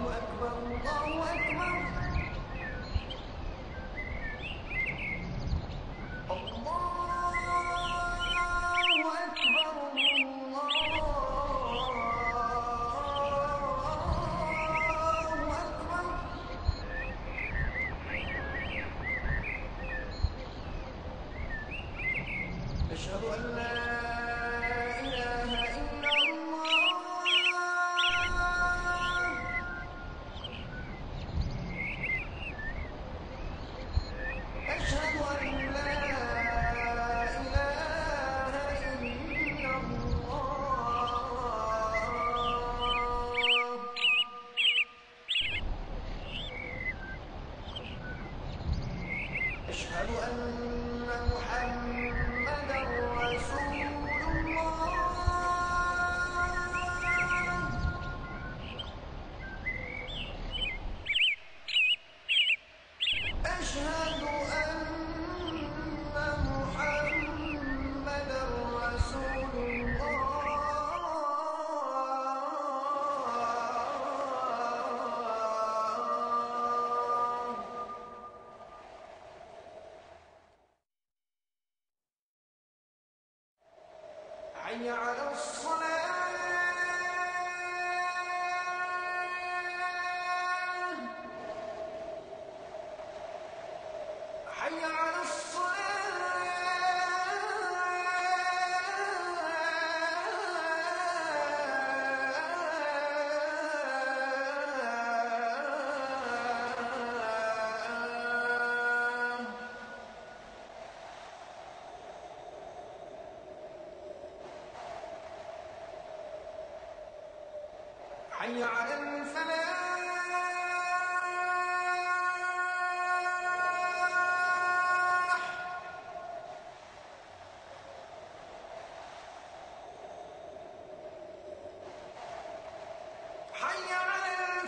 أشهد أن لا إله إلا الله أشهد أن لا إله إلا الله أشهد أن محمدا رسول أشهد أن محمدا رسول الله حي على الصلاة حي على الصلاة حي على الفلاح حي على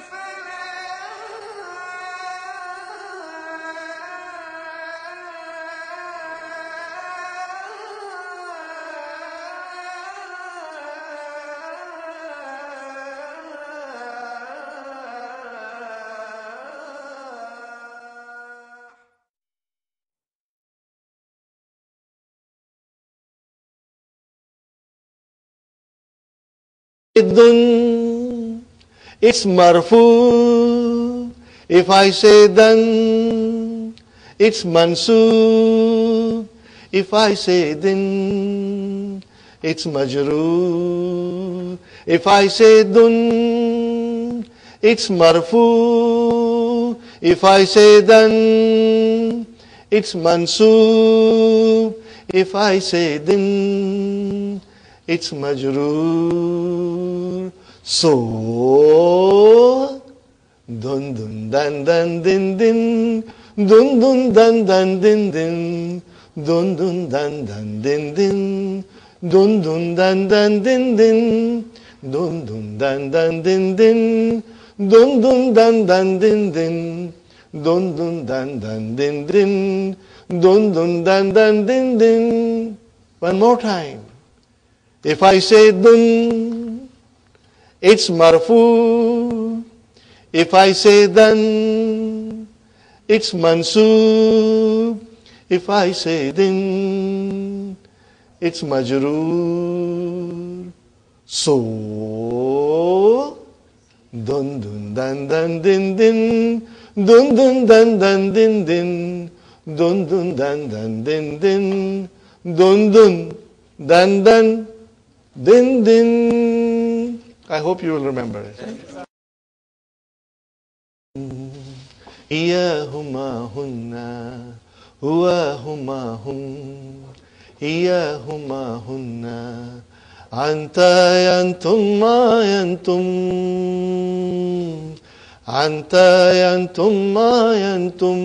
It's marfu. If I say dan, it's mansub. If I say din, it's majroor. If I say dun, it's marfu. If I say dan, it's mansub. If I say din, it's majroor. So, dun dun dan dan din din, dun dun dan dan din din, dun dun dan dan din din, dun dun dan dan din din, dun dun dan dan din din, dun dun dan dan din din, dun dun dan dan din din, dun dun dan dan din din. One more time. If I say dun, it's marfu. If I say dan, it's mansub. If I say din, it's majroor. So, dun dun dan dan din din, dun dun dan dan din din, dun dun dan dan din din, dun dun dan dan din din. I hope you will remember it. إياهما هن هواهما هم إياهما هن أنت ينتم ما ينتم أنت ينتم ما ينتم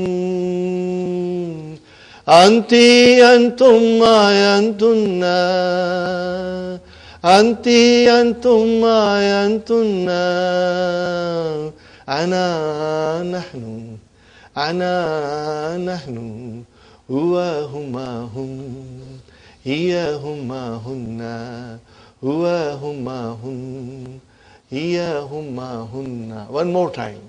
أنت ينتم ما ينتن أنت أنتم ما ينتن أنا نحن هو هما هم هي هما هن هو هما هم إياهما هن. One more time.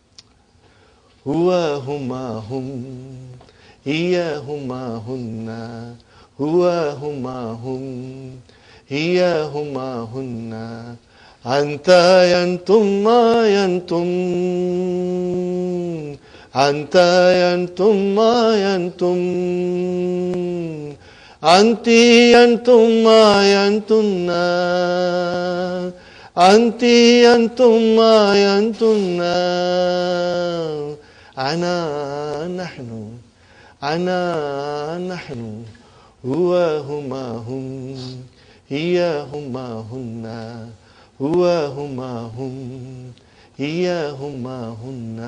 هواهما هم إياهما هن هواهما هم إياهما هن أنت ينتم ما ينتم أنت ينتم ما ينتم أنت ينتم ما ينتن أنت ينتم ما ينتن أنا نحن هواهما هم إياهما هن هواهما هم إياهما هن.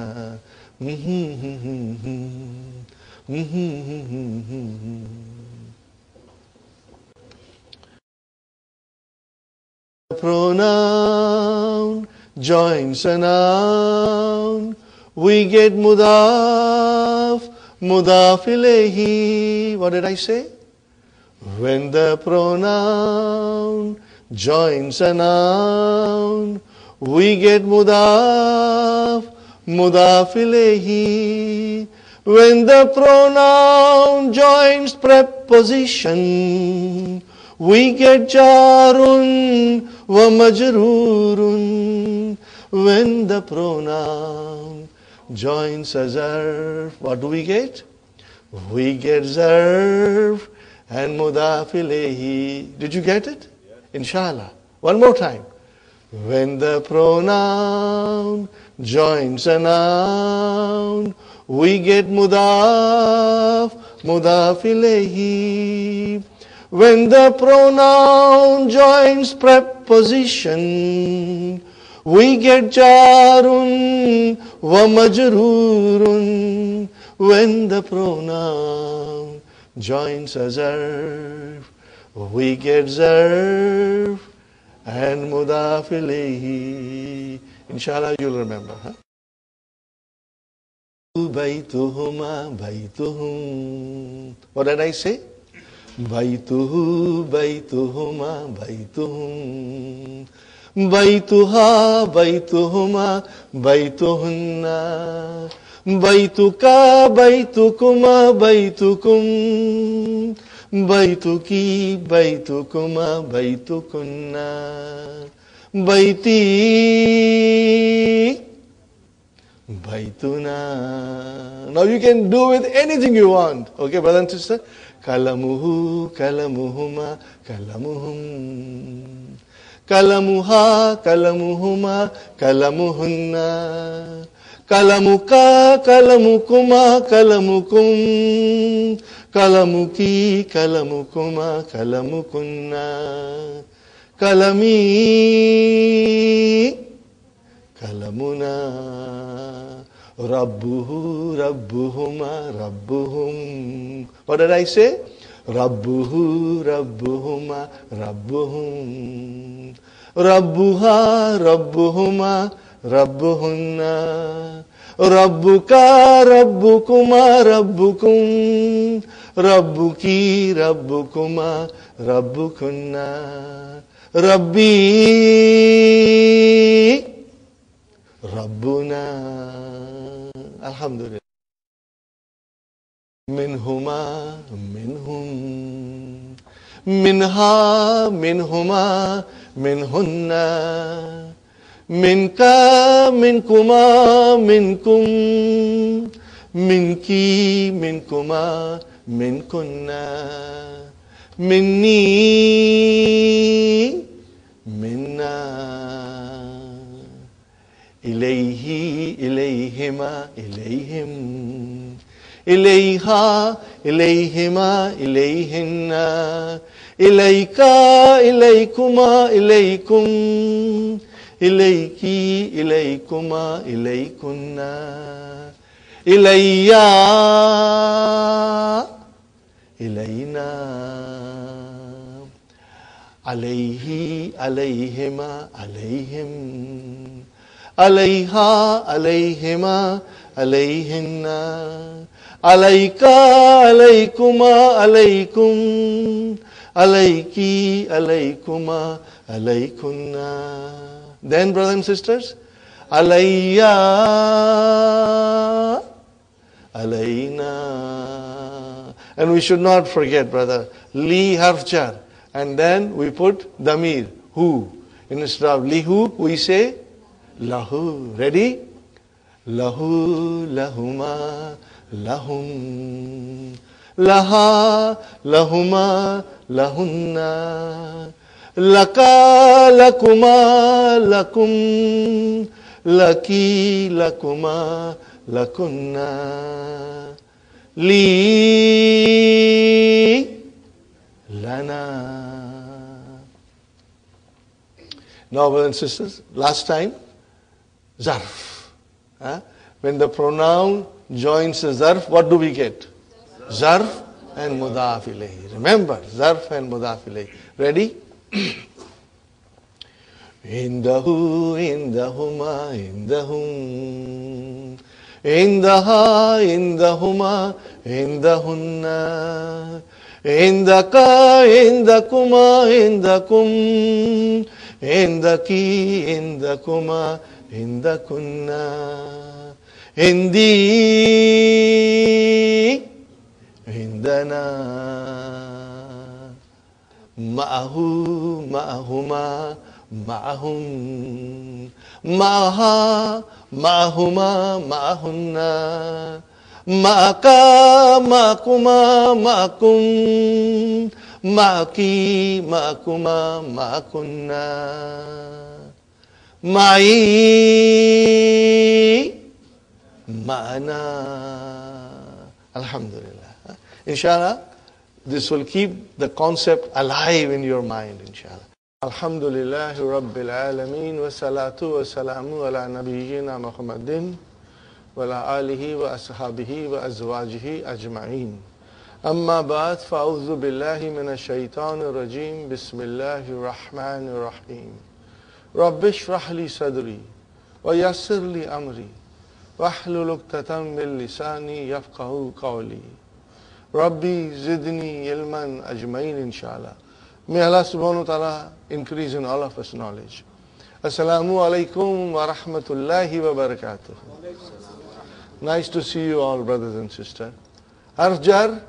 Pronoun joins a noun, we get mudaf, mudaf ilayhi. What did I say? When the pronoun joins a noun, we get mudaf, mudaf ilayhi. When the pronoun joins preposition, we get jarun wa majrurun. When the pronoun joins a zarf, what do we get? We get zarf and mudaf ilayhi. Did you get it? Inshallah. One more time. When the pronoun joins a noun, we get mudaf, mudaf ilayhi. When the pronoun joins preposition, we get jarun wa majrurun. When the pronoun joins a zarf, we get zarf and mudaf ilayhi. Inshallah you'll remember. Baytuhuma baytuhum. What did I say? Baytuhu baytuhuma baytuhum. Baytuha baytuhuma baytuhunna. Baytuka baytukuma baytukum. Baytuki baytukuma baytukunna. Bayti baytuna. Now you can do with anything you want. Okay, brother and sister? Kalamuhu kalamuhuma kalamuhum. Kalamuha kalamuhuma kalamuhunna. Kalamuka kalamukuma kalamukum. Kalamuki kalamukuma kalamukunna. Kalami kalamuna. Rabbuhu rabbuhuma rabbuhum. What did I say? Rabbuhu rabbuhuma rabbuhum. Rabbuha rabbuhuma rabbuhunna. Rabbuka rabbukuma rabbukum. Rabbuki rabbukuma rabbukunna. Rabbi Rabbuna. Alhamdulillah. Minhuma minhum. Minha minhuma minhunna. Minka minkuma minkum. Minki minkuma minkunna. Minni minna. Ilayhi ilayhima ilayhim. Ilayha ilayhima ilayhinna. Ilayka ilaykuma ilaykum. Ilayki ilaykuma ilaykunna. Ilayya ilayna. Alayhi alayhima alayhim. Alayha alayhima alayhinna. Alayka alaykuma alaykum. Alayki alaykuma alaykunna. Then, brothers and sisters, alayya, alayna. And we should not forget, brother, li harf jar. And then we put damir, who. Instead of lihu, we say lahu. Ready? Lahu, lahuma, lahum. Laha, lahuma, lahunna. Laka, lakuma, lakum. Laki, lakuma, lakunna. Li, lana. Now, brothers and sisters, last time, zarf. When the pronoun joins the zarf, what do we get? Zarf and mudaf ilayhi. Remember, zarf and mudaf ilayhi. Ready? Indahu, indahuma, indahum. Indaha, indahuma, indahunna. Indaka, indakuma, indakum. Indaki, indakuma, indakunna. Indi, indana. Ma'ahu, ma'ahuma, ma'ahum. Ma'aha, ma'ahuma, ma'ahunna. Ma'aka, ma'akuma, ma'akum. Ma'aki, ma'akuma, ma'akunna. Ma'i, ma'ana. Alhamdulillah. Inshallah, this will keep the concept alive in your mind, inshallah. Alhamdulillah Rabbil Alameen wa salatu wa salamu ala nabiyyina Muhammadin wa ala alihi wa ashabihi wa azwajihi ajma'in. Amma ba'd, fa'udhu billahi minash shaitanir rajim. Bismillahir rahmanir rahim. Rabbi shrah li sadri wa yassir li amri wahlul 'uqdatam min lisani yafqahu qawli. Rabbi zidni ilman ajmain, inshallah. May Allah subhanahu wa ta'ala increase in all of us knowledge. Assalamu alaikum wa rahmatullahi wa barakatuh. Nice to see you all, brothers and sisters. Harf jar?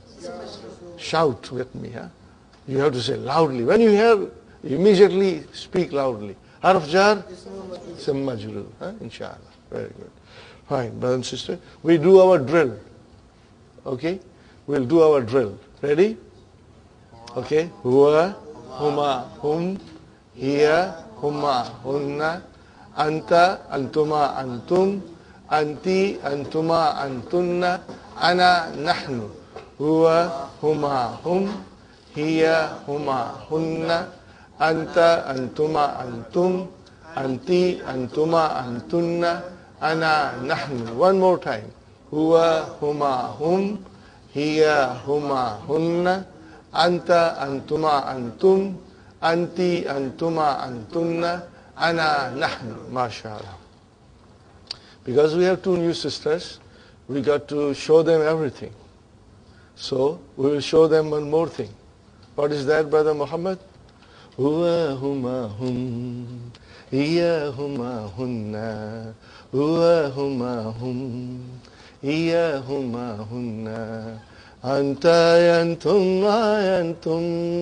Shout with me. You have to say loudly. When you hear, immediately speak loudly. Harf jar? Ism majroor. Inshallah. Very good. Fine, brothers and sisters. We do our drill. Okay? We'll do our drill. Ready? Okay? Huwa, huma, hum, hiya, huma, hunna, anta, antuma, antum, anti, antuma, antunna, ana, nahnu. Huwa, huma, hum, hiya, huma, hunna, anta, antuma, antum, anti, antuma, antunna, ana, nahnu. One more time. Huwa, huma, hum, hiya, huma, hunna, anta, antuma, antum, anti, antuma, antunna, ana, nahnu. MashaAllah. Because we have two new sisters, we got to show them everything. So, we will show them one more thing. What is that, Brother Muhammad? Huwa, huma, hum, hiya, huma, hunna, huwa, huma, hum, hiya, huma, hunna. Anta yantum yantum.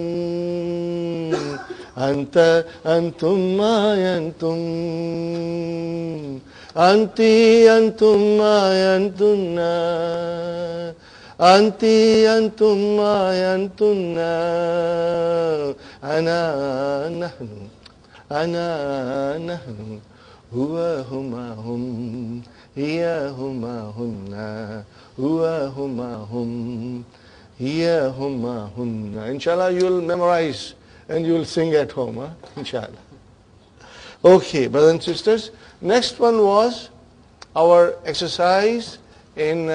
Anta antum yantum. Anti antum yantunna. Anti antum yantunna. Ana nahnu. Ana nahnu. Huwa huma hum. Hiya huma hunna. Huwa huma hum, hiya huma hunna. Inshallah, you'll memorize and you'll sing at home, inshallah. Okay, brothers and sisters. Next one was our exercise in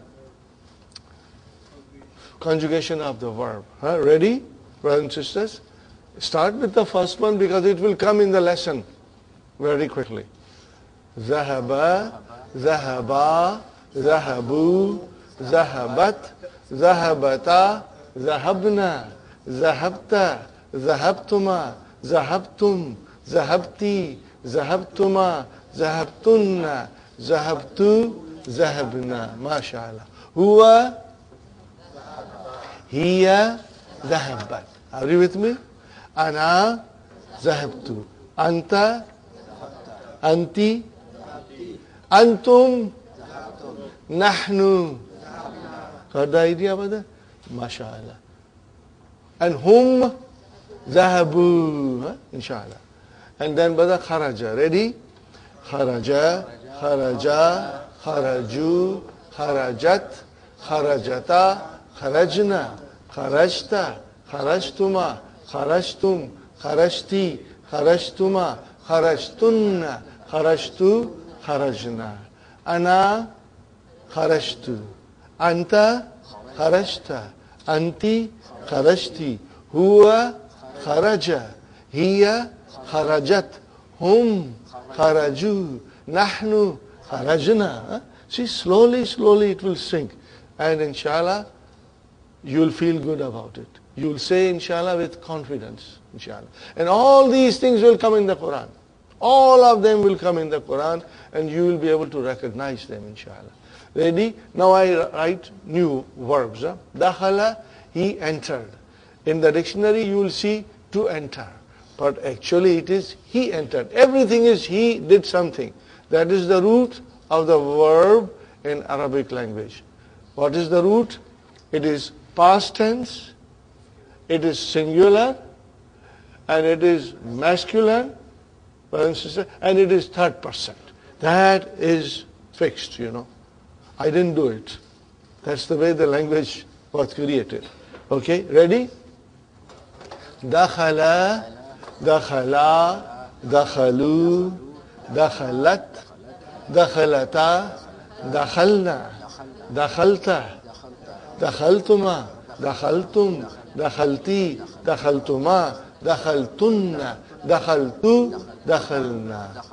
conjugation of the verb. Ready, brothers and sisters? Start with the first one because it will come in the lesson very quickly. Zahaba, zahaba, ذهبوا ذهبت ذهبتا ذهبنا ذهبت ذهبتما ذهبتم ذهبتي ذهبتما ذهبتن ذهبت ذهبنا MashaAllah. هو هي ذهبت. Are you with me? أنا ذهبت. أنت أنت أنتم نحن. Got the idea about that? MashaAllah. And whom ذهبوا. Inshallah. And then brother kharaja. Ready? Kharaja, kharaja, kharaju, kharajat, kharajata, kharajna, kharajta, kharajtuma, kharajtum, kharajti, kharajtuma, kharajtunna, kharajtu, kharajna. Ana kharajtu. Anta kharajta. Anti kharajti. Huwa kharaja. Hiya kharajat. Hum kharaju. Nahnu kharajna. See, slowly it will sink. And inshallah, you'll feel good about it. You'll say inshallah with confidence. Inshallah. And all these things will come in the Quran. All of them will come in the Quran and you will be able to recognize them inshallah. Ready? Now I write new verbs. Dakhala, he entered. In the dictionary you will see to enter. But actually it is he entered. Everything is he did something. That is the root of the verb in Arabic language. What is the root? It is past tense, it is singular, and it is masculine, and it is third person. That is fixed, I didn't do it. That's the way the language was created. Okay, ready? Dakhala, dakhala, dakhalu, dakhalat, dakhalata, dakhalna, dakhalta, dakhaltuma, dakhaltum, dakhalti, dakhaltuma, dakhaltunna, dakhaltu, dakhalna.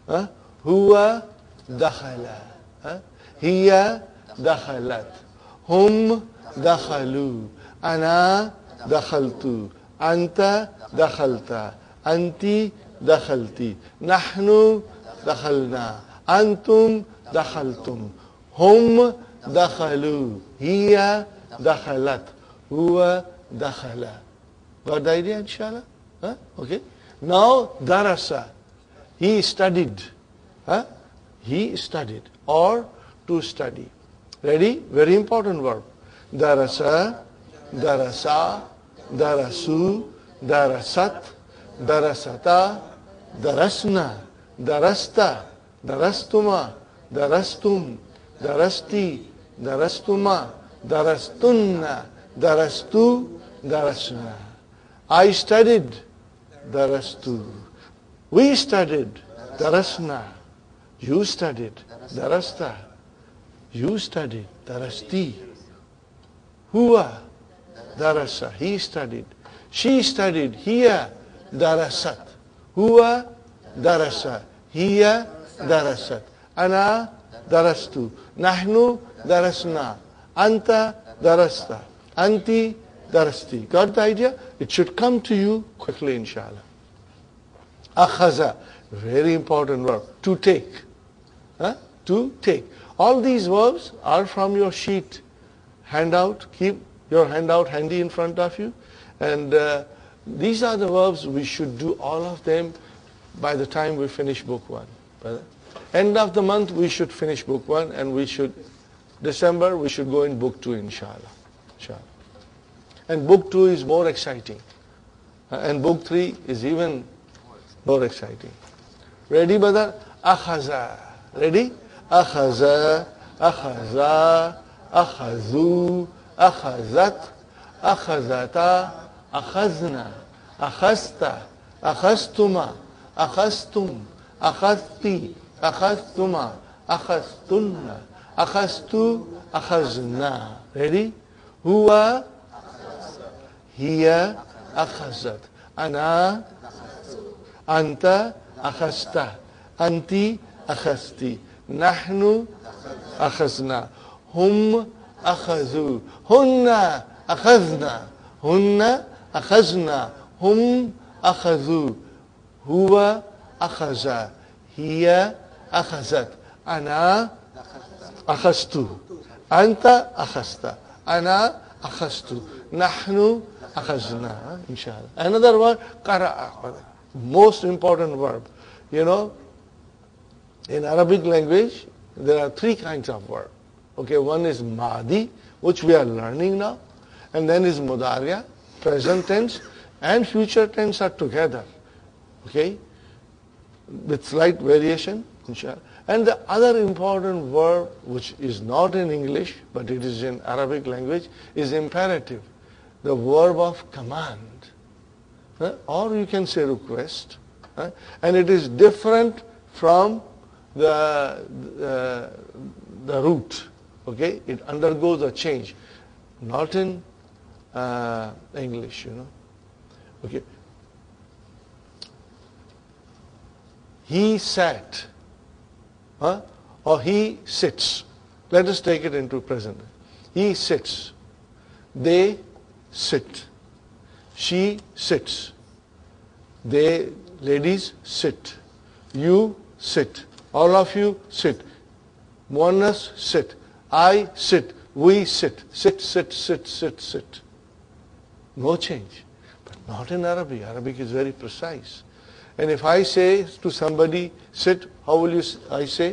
Huwa dakhala. Hiya dakhalat. Hum dakhalu. Ana dakhaltu. Anta dakhalta. Anti dakhalti. Nahnu dakhalna. Antum dakhaltum. Hum dakhalu. Hiya dakhalat. Huwa dakhala. Got the idea, inshallah? Okay. Now, darasa. He studied. He studied. Or to study. Ready? Very important verb. Darasa, darasa, darasu, darasat, darasata, darasna, darasta, darastuma, darastum, darasti, darastuma, darastunna, darastu, darasna. I studied, darastu. We studied, darasna. You studied, darasta. You studied, darasti. Huwa, darasa. He studied. She studied, hiya, darasat. Huwa, darasa. Hiya, darasat. Ana, darastu. Nahnu, darasna. Anta, darasta. Anti, darasti. Got the idea? It should come to you quickly, inshallah. Akhaza, very important verb. To take. To take. All these verbs are from your sheet. Handout. Keep your handout handy in front of you. And these are the verbs we should do all of them by the time we finish book 1. End of the month we should finish book 1 and December we should go in book 2 inshallah. And book 2 is more exciting. And book 3 is even more exciting. Ready, brother? Akhaza. Ready? Akhaza, akhaza, akhazu, akhazat, akhazata, akhazna, akhazta, akhaztuma, akhaztum, akhazti, akhaztuma, akhaztunna, akhaztu, akhazna. Ready? Huwa, hiya, akhazat. Ana, anta, akhazta. Anti, akhazti. Nahnu akhazna. Hum akhazu. Hunna akhazna. Hunna akhazna. Hum akhazu. Huwa akhaza. Hiya akhazat. Ana akhastu. Anta akhasta. Ana akhastu. Nahnu akhazna. Inshallah. Another word, qara'a. Most important verb. You know, in Arabic language, there are three kinds of verb. Okay, one is madi, which we are learning now, and then is mudariya, present tense, and future tense are together. Okay, with slight variation, inshallah. And the other important verb, which is not in English, but it is in Arabic language, is imperative, the verb of command. Or you can say request. And it is different from the root. Okay, it undergoes a change, not in English, you know. Okay, he sat, or he sits. Let us take it into present. He sits. They sit. She sits. They, ladies, sit. You sit. All of you sit. Muannas, sit. I sit. We sit. Sit, sit, sit, sit, sit. No change. But not in Arabic. Arabic is very precise. And if I say to somebody, sit, how will I say?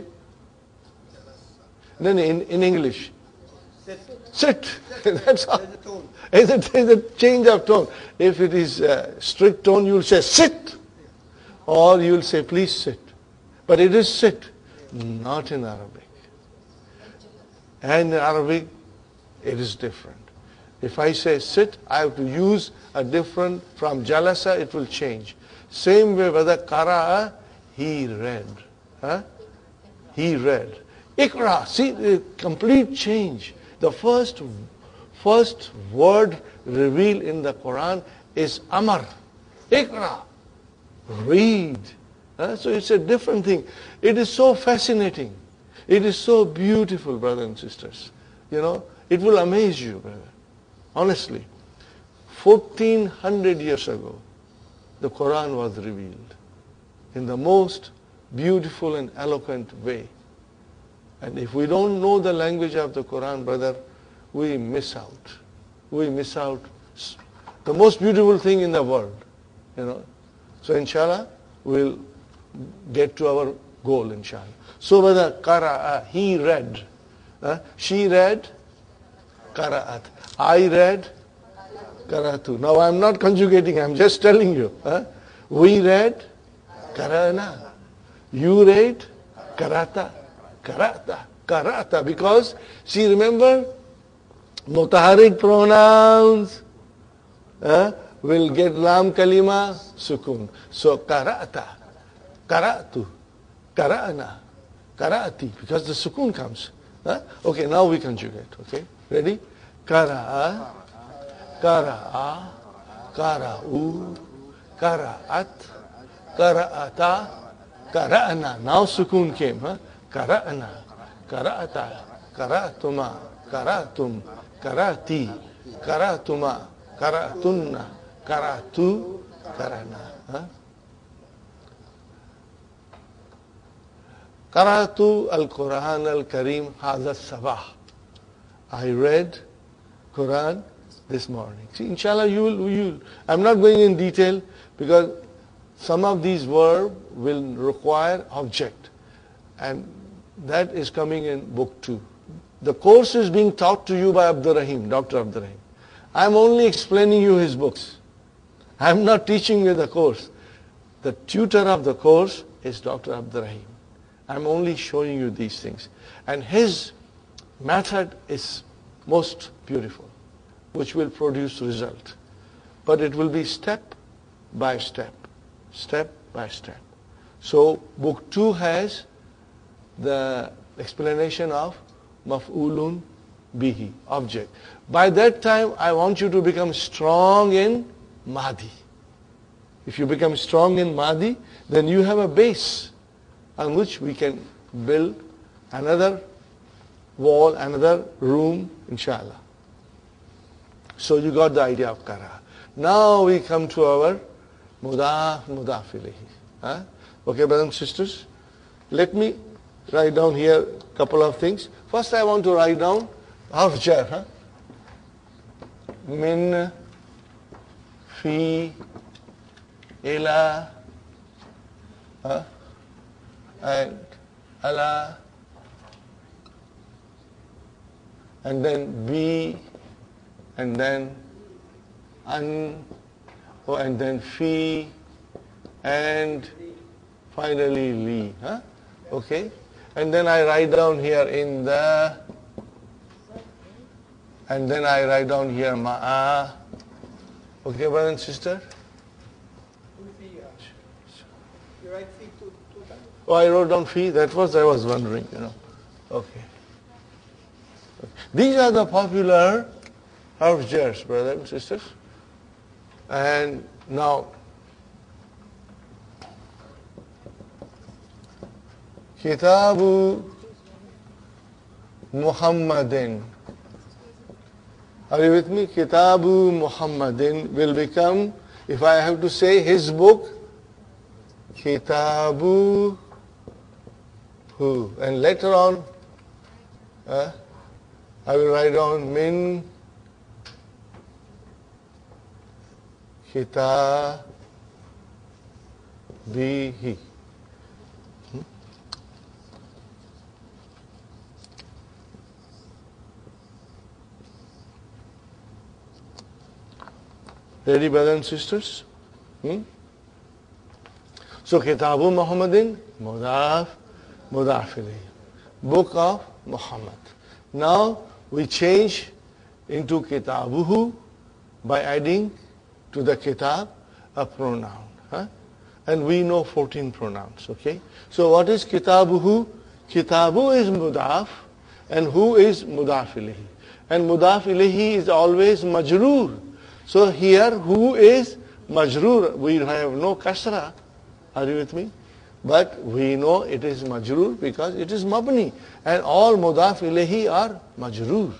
Then in English, sit. That's all. It's a change of tone. If it is a strict tone, you will say sit. Or you will say please sit. But it is sit, not in Arabic. And in Arabic, it is different. If I say sit, I have to use a different, from jalasa, it will change. Same way whether qara'a, he read. He read. Ikra, see the complete change. The first word revealed in the Quran is Amar. Ikra. Read. So it's a different thing. It is so fascinating. It is so beautiful, brothers and sisters. You know, it will amaze you, brother. Honestly. 1400 years ago, the Quran was revealed in the most beautiful and eloquent way. And if we don't know the language of the Quran, brother, we miss out. We miss out the most beautiful thing in the world. You know. So inshallah, we'll get to our goal, inshallah. So whether qara'a, he read. She read, qara'at. I read, qara'atu. Now I'm not conjugating, I'm just telling you. We read, qara'na. You read, qara'ta. Qara'ta. Because, see, remember, mutaharik pronouns will get lam kalima sukun. So qara'ta, qara'tu, qara'na, qara'ati, because the sukun comes. Okay, now we conjugate. Okay, ready? Qara'a, qara'a, qara'u, qara'at, qara'ata, qara'na. Now sukun came. Qara'na, qara'ata, qara'tuma, qara'tum, qara'ti, qara'tuma, qara'tunna, qara'tu, qara'na. Qara'tu al-Quran al-Karim hadha sabah. I read Quran this morning. See, inshallah, you will. I'm not going in detail because some of these verbs will require object. And that is coming in book 2. The course is being taught to you by Abdurrahim, Dr. Abdurrahim. I'm only explaining you his books. I'm not teaching you the course. The tutor of the course is Dr. Abdurrahim. I'm only showing you these things. And his method is most beautiful, which will produce result. But it will be step by step, step by step. So book 2 has the explanation of maf'ulun bihi, object. By that time, I want you to become strong in Mahdi. If you become strong in Mahdi, then you have a base on which we can build another wall, another room, inshallah. So you got the idea of qara. Now we come to our mudaf ilayhi. Okay, brothers and sisters? Let me write down here a couple of things. First I want to write down harf jar, huh? Min, fi, ila, and ala, and then bi, and then an, and then fi, and finally li. Huh? Okay? And then I write down here in the, and then I write down here ma'a. Okay, brother and sister? You write fi two times? Oh, I wrote down fi. That was, I was wondering, Okay. These are the popular harf jars, brothers and sisters. And now, Kitabu Muhammadin. Are you with me? Kitabu Muhammadin will become, if I have to say his book, Kitabu Hu. And later on, I will write down Min Kitabihi. Ready, brothers and sisters? So, Kitabu Muhammadin, Mudaf, Mudaf ilayhi. Book of Muhammad. Now, we change into Kitabuhu by adding to the Kitab a pronoun. And we know 14 pronouns, okay? So, what is Kitabuhu? Kitabu is Mudaf, and Hu is Mudaf ilayhi. And Mudaf ilayhi is always Majroor. So here, who is majroor? We have no kasra. Are you with me? But we know it is majroor because it is mabni. And all mudaf ilayhi are majroor.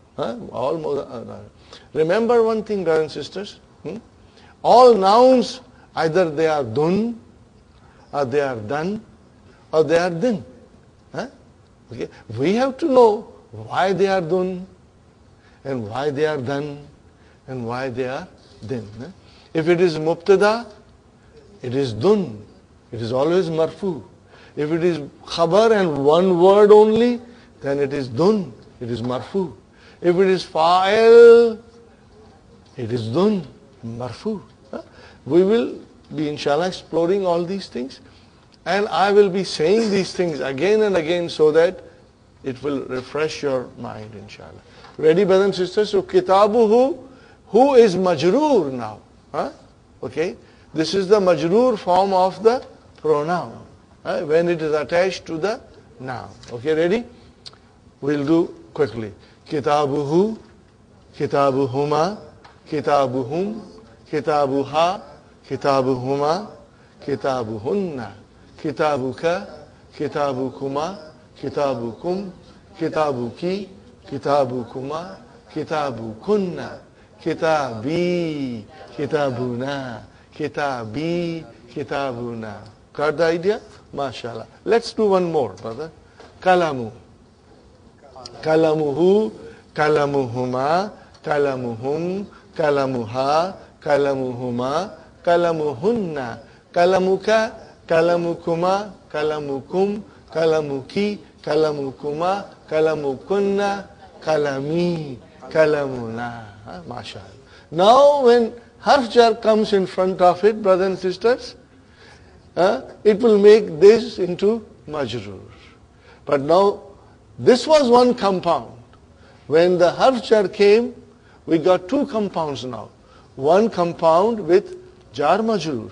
Remember one thing, brothers and sisters. All nouns, either they are dun, or they are done, or they are din. Okay? We have to know why they are dun, and why they are done, and why they are din. If it is mubtada, it is dun. It is always marfu. If it is khabar and one word only, then it is dun. It is marfu. If it is fa'il, it is dun, marfu. We will be inshallah exploring all these things. And I will be saying these things again and again so that it will refresh your mind, inshallah. Ready, brothers and sisters? So, kitabuhu, who is majroor now? Okay? This is the majroor form of the pronoun. When it is attached to the noun. Okay, ready? We'll do quickly. Kitabuhu, kitabuhuma, kitabuhum, kitabuha, kitabuhuma, kitabuhunna, kitabuka, kitabukuma, kitabukum, kitabuki, kitabukuma, kitabukunna, kitabi, kitabuna, kitabi, kitabuna. Got the idea? MashaAllah. Let's do one more, brother. Kalamu. Kalamuhu, kalamuhuma, kalamuhum, kalamuha, kalamuhuma, kalamuhunna, kalamuka, kalamukuma, kalamukum, kalamuki, kalamukuma, kalamukunna, kalami, kalamuna. MashaAllah. Now when harf jar comes in front of it, brothers and sisters, it will make this into majroor. But now, this was one compound. When the harf jar came, we got two compounds now. One compound with jar majroor.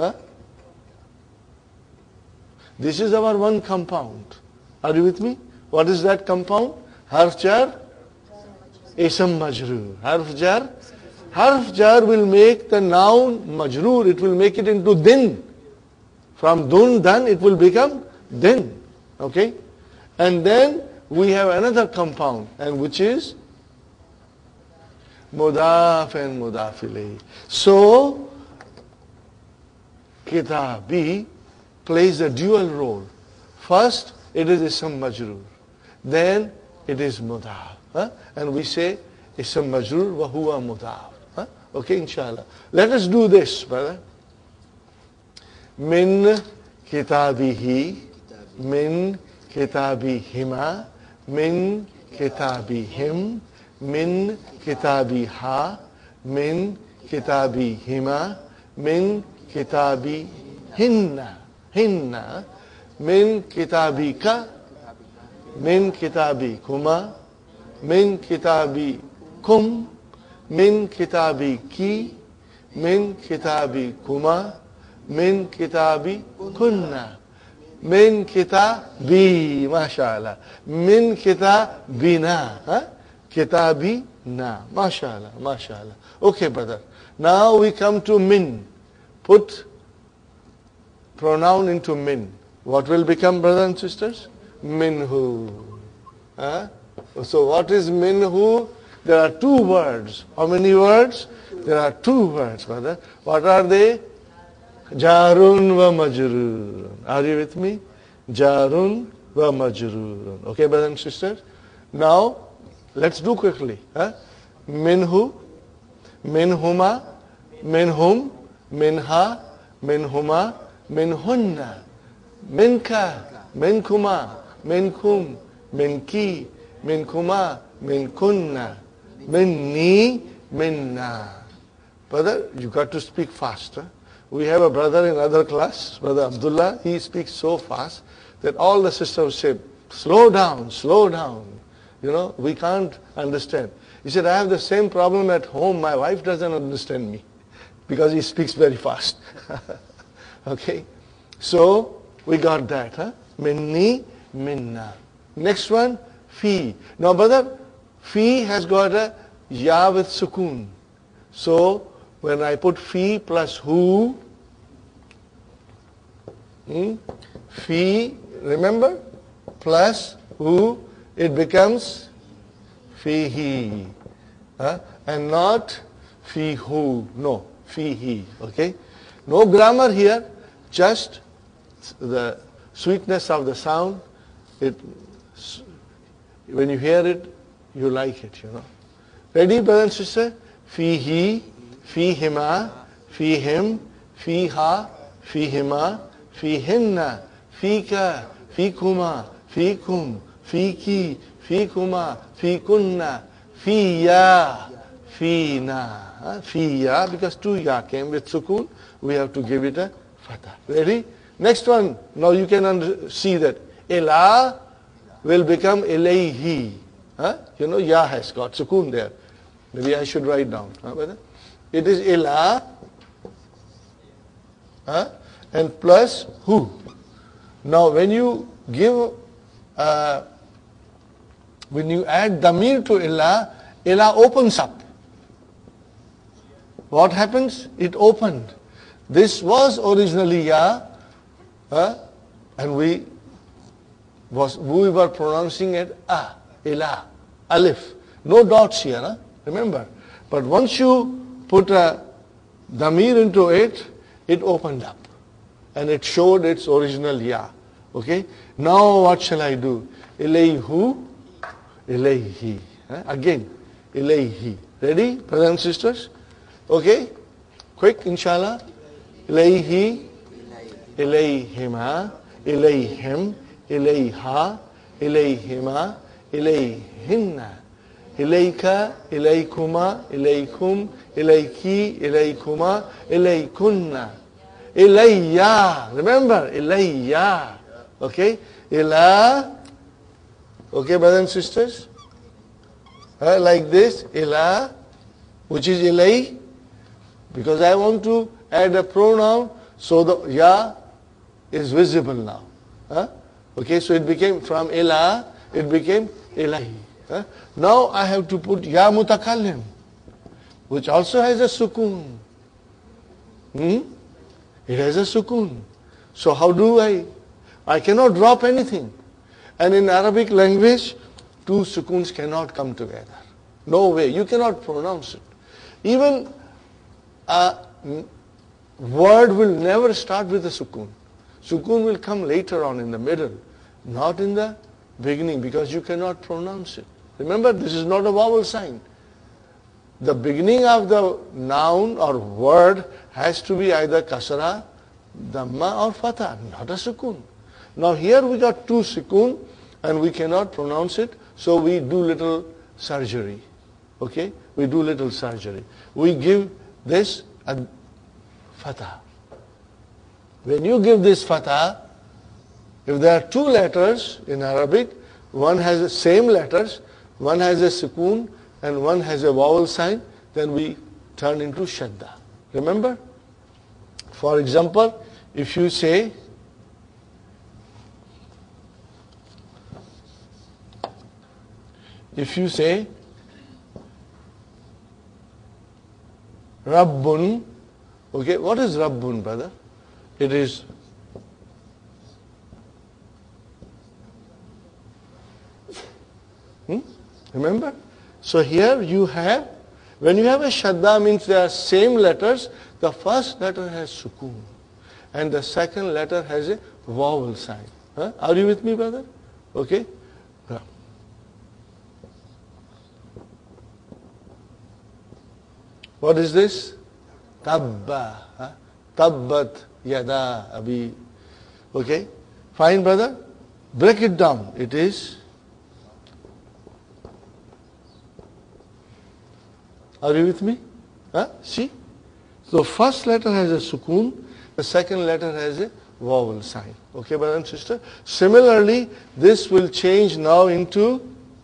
This is our one compound. Are you with me? What is that compound? Harf jar, ism majroor. Harf jar. Harf jar will make the noun majroor. It will make it into din. From dun, dan, it will become din. Okay? And then we have another compound, and which is mudaf and mudaf ilayhi. So, kitabi plays a dual role. First, it is ism majroor. Then, it is mudaf. And we say, ism majroor wa huwa mudaf. Okay, inshallah. Let us do this, brother. Min kitabihi, min kitabihima, min kitabihim, min kitabiha, min kitabihima, min kitabihinna, hinna, min kitabika, min kitabikuma, min kitabikum, min kitabiki, min kitabikuma, min kitabikunna, min kitabi, mashallah, min kitabina, kitabina, mashallah, mashallah. Okay, brother. Now we come to min. Put pronoun into min. What will become, brothers and sisters? Minhu. So what is minhu? There are two words. How many words? There are two words, brother. What are they? Jarun wa majrurun. Are you with me? Jarun wa majrurun. Okay, brothers and sisters? Now, let's do quickly. Minhu, minhuma, minhum, minha, minhuma, minhunna, minka, minkuma, minkum, minki, minkuma, minkunna, minni, minna. Brother, you got to speak faster. We have a brother in other class, Brother Abdullah. He speaks so fast that all the sisters say, slow down, slow down. You know, we can't understand. He said, I have the same problem at home. My wife doesn't understand me because he speaks very fast. Okay? So, we got that. Minni, minna. Next one, fi. Now, brother, fi has got a ya with sukoon. So, when I put fi plus who, fi, remember, plus who, it becomes fihi. And not fihu. No, fihi. Okay? No grammar here, just the sweetness of the sound. When you hear it, you like it, you know. Ready, brother and sister? Fihi, fihima, fihim, fiha, fihima, fihinna, fika, fikuma, fikum, fiki, fikuma, fikunna, fiya, fina. Fiya, because two ya came with sukoon, we have to give it a fatah. Ready? Next one. Now you can see that ila will become ilayhi. You know, ya has got sukoon there. Maybe I should write down. It is ila and plus who. Now when you give, when you add damir to ila opens up. What happens? It opened. This was originally ya, and we were pronouncing it ila, alif. No dots here, remember. But once you put a damir into it, it opened up. And it showed its original ya. Okay? Now what shall I do? Ilayhu, ilayhi. Again, ilayhi. Ready, brothers and sisters? Okay? Quick, inshallah. Ilayhi, ilayhima, ilayhim, ilayha, ilayhima, ilayhinna. Ilayka, ilaykuma, ilaykum, ilayki, ilaykuma, ilaykunna. Ilayya. Remember, ilayya. Okay? Ila. Okay, brothers and sisters? Like this, ila, which is ilay, because I want to add a pronoun, so the ya is visible now. Okay, so it became from ila, it became ilahi. Now I have to put ya mutakallim, which also has a sukoon. It has a sukoon. So how do I cannot drop anything. And in Arabic language, two sukoons cannot come together. No way. You cannot pronounce it. Even a word will never start with a sukoon. Sukun will come later on in the middle, not in the beginning, because you cannot pronounce it. Remember, this is not a vowel sign. The beginning of the noun or word has to be either kasra, dhamma or fatha, not a sukun. Now here we got two sukun and we cannot pronounce it, so we do little surgery. Okay? We do little surgery. We give this a fatha. When you give this fatha, if there are two letters in Arabic, one has the same letters, one has a sukun and one has a vowel sign, then we turn into shadda. Remember? For example, if you say Rabbun, okay, what is Rabbun, brother? It is remember? So here you have, when you have a shadda, means they are same letters, the first letter has sukun and the second letter has a vowel sign. Huh? Are you with me, brother? Okay? Yeah. What is this? Tabba. Huh? Tabbat yada abi. Okay? Fine, brother? Break it down. It is. Are you with me? Huh? See? So first letter has a sukun, the second letter has a vowel sign. Okay, brother and sister? Similarly, this will change now into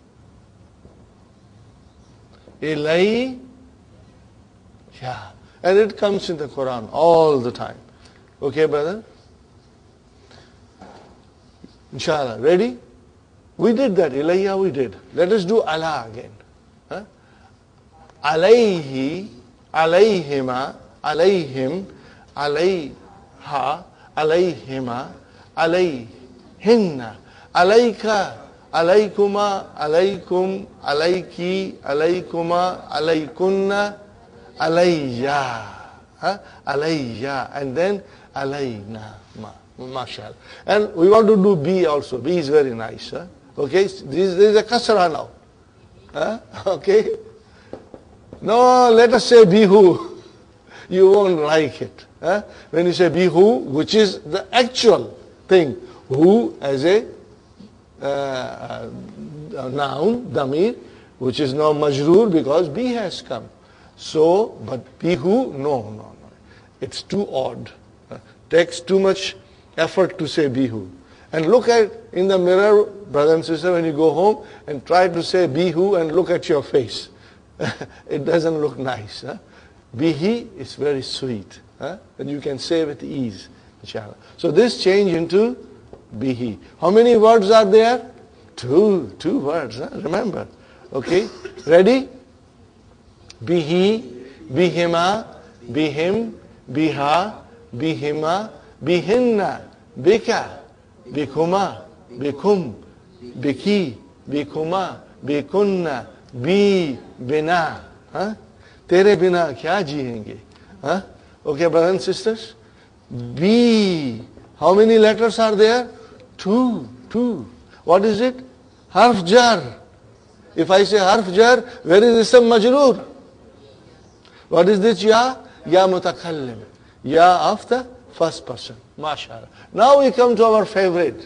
Ilai. Yeah. And it comes in the Quran all the time. Okay, brother? Inshallah. Ready? We did that. Ilayya we did. Let us do Allah again. Huh? Alayhi, alayhima, alayhim, alayha, alayhima, alayhinna, alayka, alaykuma, alaykum, alayki, alaykuma, alaykunna, alayya, huh? Alayya, and then alayna, mashallah. And we want to do B also. B is very nice. Huh? Okay, this is a kasra now. Huh? Okay. No, let us say bihu. You won't like it. Huh? When you say bihu, which is the actual thing, hu as a noun, damir, which is now majroor because bi has come. So, but bihu, no. It's too odd. Takes too much effort to say bihu. And look at in the mirror, brother and sister, when you go home and try to say bihu and look at your face. It doesn't look nice. Huh? Bihi is very sweet. Huh? And you can say with ease, inshallah. So this change into bihi. How many words are there? Two words. Huh? Remember. Okay. Ready? Bihi, bihima, bihim, biha, bihima, bihinna, bika, bikuma, bikum, biki, bikuma, bikunna, बी बिना हाँ तेरे बिना क्या जिएंगे हाँ okay brothers and sisters B how many letters are there two what is it harf jar if I say harf jar where is ism majroor what is this ya mutakallim ya of the first person mashallah now we come to our favorite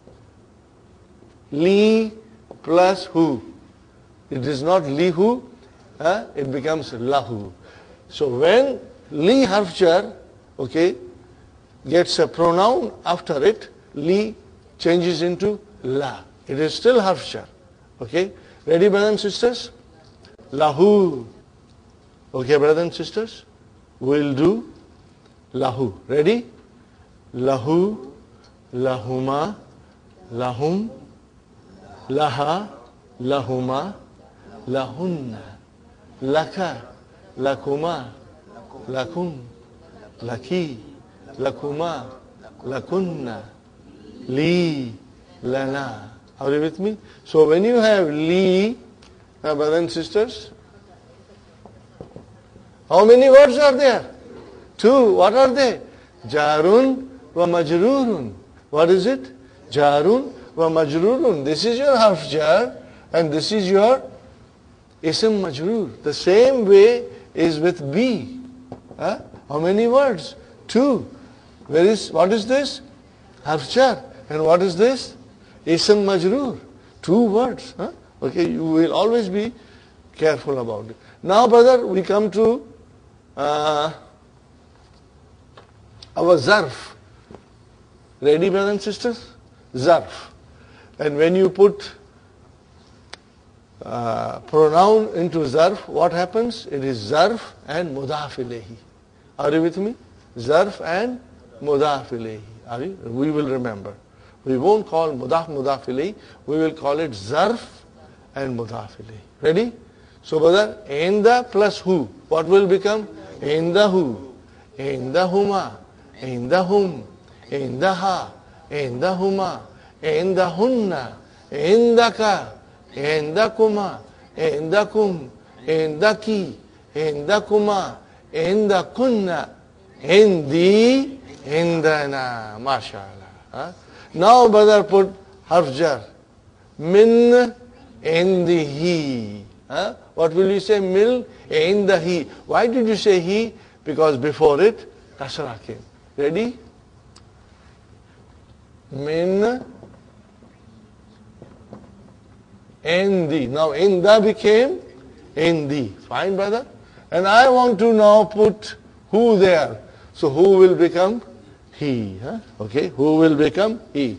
li plus who. It is not lihu, it becomes lahu. So when li harf jar, okay, gets a pronoun after it, li changes into la. It is still harf jar. Okay, ready, brothers and sisters? Lahu. Okay, brothers and sisters, we'll do lahu. Ready? Lahu, lahuma, lahum, laha, lahuma, lahunna, laka, lakuma, lakum, laki, lakuma, lakunna, li, lana. Are you with me? So when you have li, brothers and sisters, how many words are there? Two. What are they? Jarun, wa majrurun. What is it? Jarun wa majrurun. This is your harf jar and this is your ism majrur. The same way is with be. Huh? How many words? 2. What is this? Harf jar. And what is this? Ism majrur. 2 words. Huh? Okay, you will always be careful about it. Now, brother, we come to our zarf. Ready, brothers and sisters? Zarf. And when you put pronoun into zarf, what happens? It is zarf and mudaf ilayhi. Are you with me? Zarf and mudaf ilayhi. Are you? We will remember. We won't call mudaf ilayhi. We will call it zarf and mudaf ilayhi. Ready? So, brother, inda plus who. What will become? Indahu, indahuma, indahum, indaha, indahuma, indahunna, indaka, indakuma, indakum, indaki, indakuma, indakunna, indi, indana. MashaAllah. Huh? Now, brother, put harf jar. Min indihi. Huh? What will you say? Mil indahi. Why did you say he? Because before it, kasra came. Ready? Min indi. Now inda became indi. Fine, brother? And I want to now put who there. So who will become he? Huh? Okay, who will become he?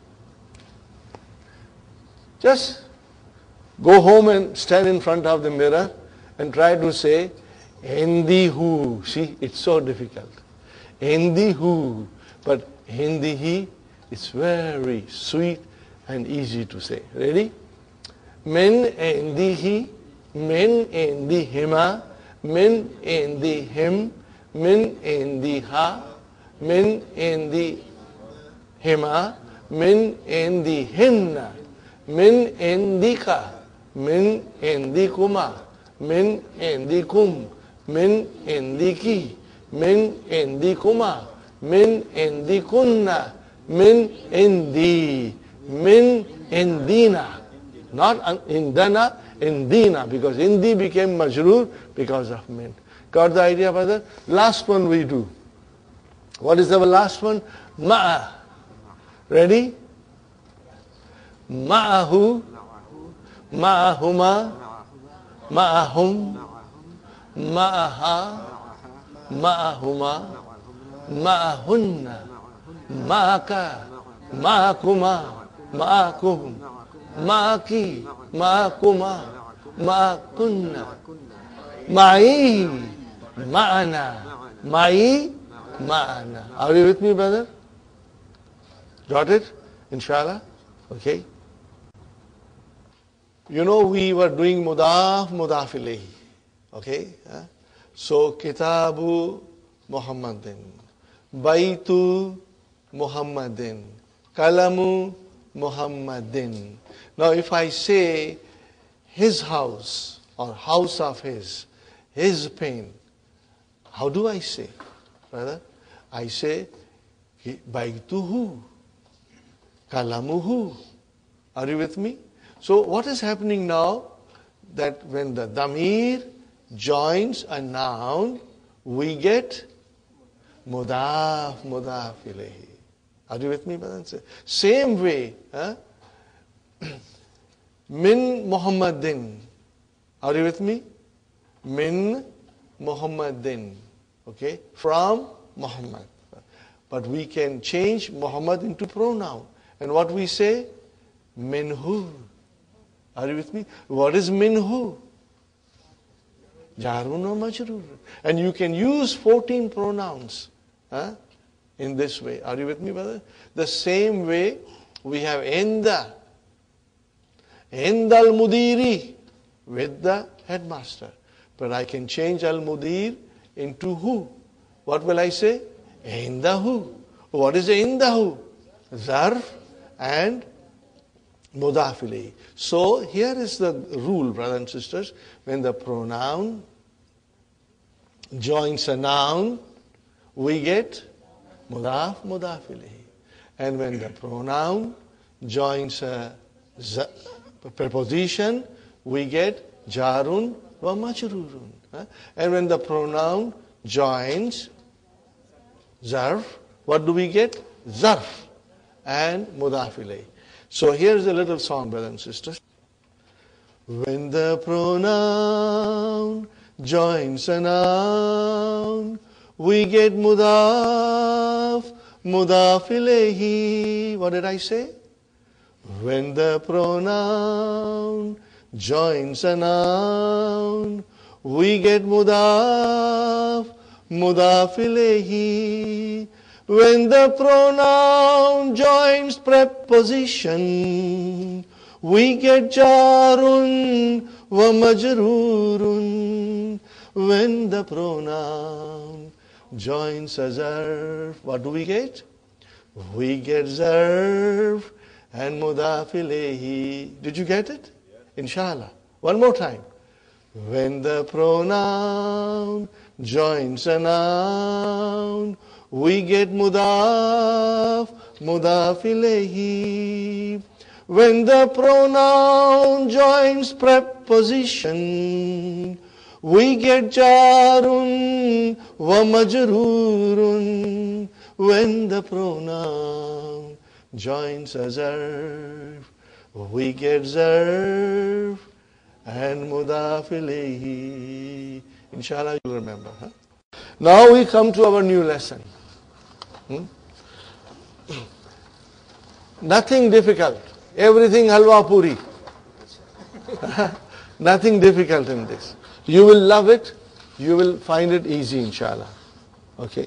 Just go home and stand in front of the mirror and try to say, Hindi who. See, it's so difficult. Hindi who. But Hindi he, it's very sweet and easy to say. Ready? Min Hindi he, min Hindi hima, min Hindi him, min Hindi ha, min Hindi hima, min Hindi hinna, min Indika, min indikuma, min indikum, min indiki, min indikuma, min indikunna, min indi, min indina. Not indana, indina, because indi became majroor because of min. Got the idea, brother? Last one we do. What is our last one? Ma'a. Ready? Ma'ahu, ma'ahuma, ma'ahum, ma'aha, ma'ahuma, ma'ahunna, ma'aka, ma'akuma, ma'akum, ma'aki, ma'akuma, ma'akunna, ma'i, ma'ana, ma'i, ma'ana. Are you with me, brother? Got it? Inshallah? Okay. You know, we were doing mudaf ilayhi. Okay? So, kitabu Muhammadin, baitu Muhammadin, kalamu Muhammadin. Now, if I say his house or house of his pen, how do I say, brother? I say baituhu, kalamuhu. Are you with me? So what is happening now? That when the damir joins a noun, we get mudaf ilayhi. Are you with me, brother? Same way, min Muhammadin. Are you with me? Min Muhammadin. Okay? From Muhammad. But we can change Muhammad into pronoun. And what we say? Minhu. Are you with me? What is minhu? Jarun or majrur. And you can use 14 pronouns in this way. Are you with me, brother? The same way we have inda. Inda al-mudiri, with the headmaster. But I can change al-mudir into who. What will I say? Indahu. What is indahu? Zarf and mudaf ilayhi. So here is the rule, brothers and sisters. When the pronoun joins a noun, we get Mudaf, mudaf ilayhi. And when the pronoun joins a preposition, we get jarun wa majrurun. And when the pronoun joins zarf, what do we get? Zarf and mudaf ilayhi. So here's a little song, brothers and sisters. When the pronoun joins a noun, we get mudaf, mudaf ilayhi. What did I say? When the pronoun joins a noun, we get mudaf, mudaf ilayhi. When the pronoun joins preposition, we get jarun wa majrurun. When the pronoun joins a zarf, what do we get? We get zarf and mudaf ilayhi. Did you get it? Inshallah. One more time. When the pronoun joins a noun, we get mudaf, mudaf ilayhi. When the pronoun joins preposition, we get jarun wa majrurun. When the pronoun joins a zarf, we get zarf and mudaf ilayhi. Inshallah you'll remember. Now we come to our new lesson. Nothing difficult. Everything halwa puri. Nothing difficult in this. You will love it. You will find it easy, inshallah. Okay.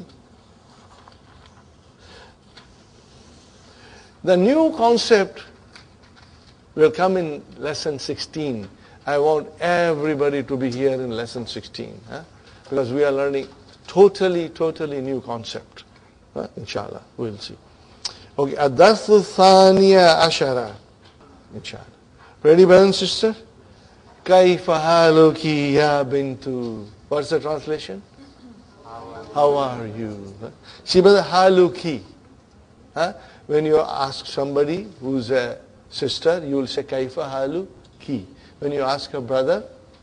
The new concept will come in lesson 16. I want everybody to be here in lesson 16. Because we are learning totally new concept. Inshallah, we'll see. Okay, Ad-Darsu Thaniya Ashara. Inshallah. Ready, brother and sister? Kaifa haluki ya bintu. What's the translation? How are you? See, brother, haluki. When you ask somebody who's a sister, you will say Kaifa haluki. When you ask a brother,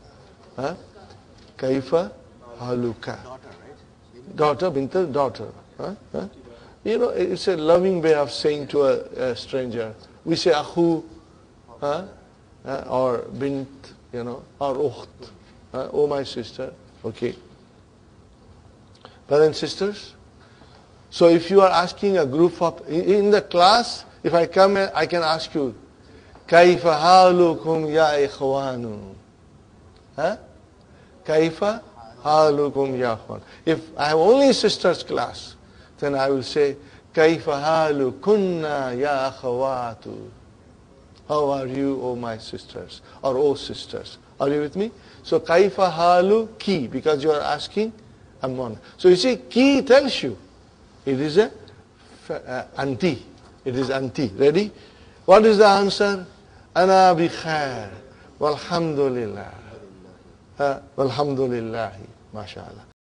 Kaifa haluka. Daughter, bintu, daughter. You know, it's a loving way of saying to a stranger. We say akhu, or bint, you know, or ukht. Oh, my sister. Okay. Brothers and sisters. So if you are asking a group of, in the class, if I come and I can ask you, Kaifa halukum ya ikhwanu. Kaifa halukum ya ikhwan. If I have only sisters class, then I will say, Kaifa halukunna ya akhawatu. How are you, O my sisters, or O sisters? Are you with me? So Kaifa halu ki, because you are asking Ammon. So you see, ki tells you, it is a auntie. It is auntie. Ready? What is the answer? Ana bi khair. Walhamdulillah. Walhamdulillahi. MashaAllah.